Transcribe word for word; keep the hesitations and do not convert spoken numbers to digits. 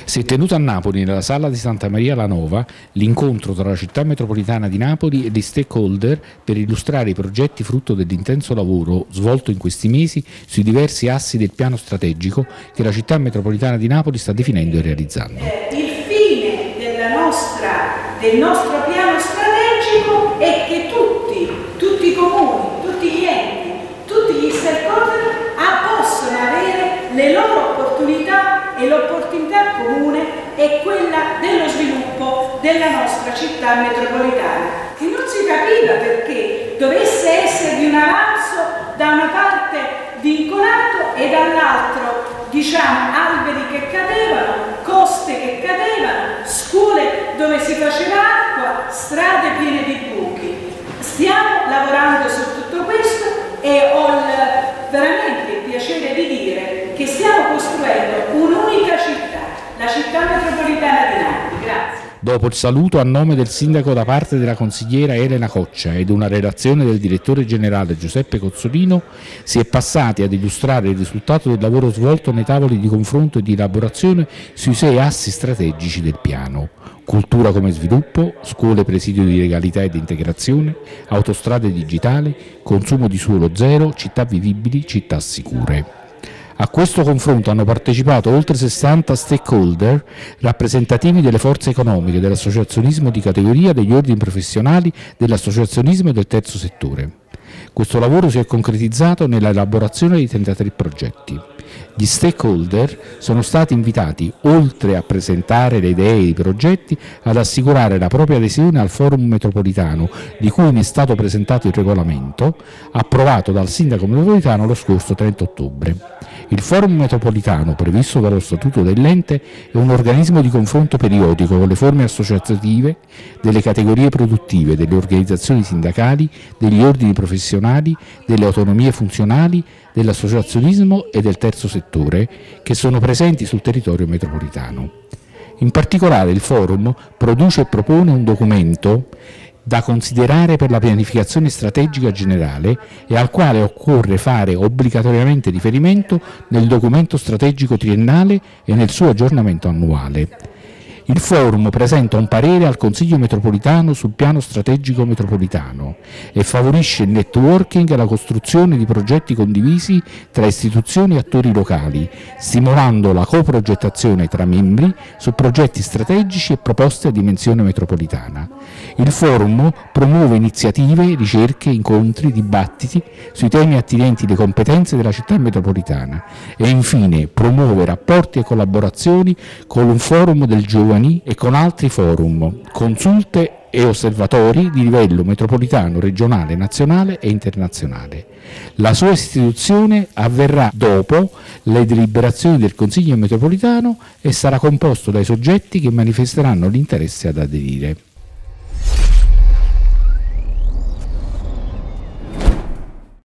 Si è tenuto a Napoli, nella sala di Santa Maria la Nova, l'incontro tra la città metropolitana di Napoli e gli stakeholder per illustrare i progetti frutto dell'intenso lavoro svolto in questi mesi sui diversi assi del piano strategico che la città metropolitana di Napoli sta definendo e realizzando. Il fine della nostra, del nostro piano strategico è che tutti, tutti i comuni, tutti gli enti, tutti gli stakeholder possono avere le loro opportunità, e l'opportunità comune è quella dello sviluppo della nostra città metropolitana. E non si capiva perché dovesse esservi un avanzo da una parte vincolato e dall'altro, diciamo, alberi che cadevano, coste che cadevano, scuole dove si faceva acqua, strade piene di buchi. Stiamo lavorando su tutto questo e ho il, veramente il piacere di dire che stiamo costruendo un'unica città, la città metropolitana di Napoli. Grazie. Dopo il saluto a nome del sindaco da parte della consigliera Elena Coccia ed una relazione del direttore generale Giuseppe Cozzolino, si è passati ad illustrare il risultato del lavoro svolto nei tavoli di confronto e di elaborazione sui sei assi strategici del piano: cultura come sviluppo, scuole presidio di legalità e di integrazione, autostrade digitali, consumo di suolo zero, città vivibili, città sicure. A questo confronto hanno partecipato oltre sessanta stakeholder rappresentativi delle forze economiche, dell'associazionismo di categoria, degli ordini professionali, dell'associazionismo e del terzo settore. Questo lavoro si è concretizzato nella elaborazione di trentatré progetti. Gli stakeholder sono stati invitati, oltre a presentare le idee e i progetti, ad assicurare la propria adesione al forum metropolitano, di cui ne è stato presentato il regolamento, approvato dal sindaco metropolitano lo scorso trenta ottobre. Il forum metropolitano, previsto dallo statuto dell'ente, è un organismo di confronto periodico con le forme associative delle categorie produttive, delle organizzazioni sindacali, degli ordini professionali, delle autonomie funzionali, dell'associazionismo e del terzo settore che sono presenti sul territorio metropolitano. In particolare il forum produce e propone un documento da considerare per la pianificazione strategica generale e al quale occorre fare obbligatoriamente riferimento nel documento strategico triennale e nel suo aggiornamento annuale. Il forum presenta un parere al Consiglio metropolitano sul piano strategico metropolitano e favorisce il networking e la costruzione di progetti condivisi tra istituzioni e attori locali, stimolando la coprogettazione tra membri su progetti strategici e proposte a dimensione metropolitana. Il forum promuove iniziative, ricerche, incontri, dibattiti sui temi attinenti alle competenze della città metropolitana e infine promuove rapporti e collaborazioni con un forum del giovani e con altri forum, consulte e osservatori di livello metropolitano, regionale, nazionale e internazionale. La sua istituzione avverrà dopo le deliberazioni del Consiglio metropolitano e sarà composto dai soggetti che manifesteranno l'interesse ad aderire.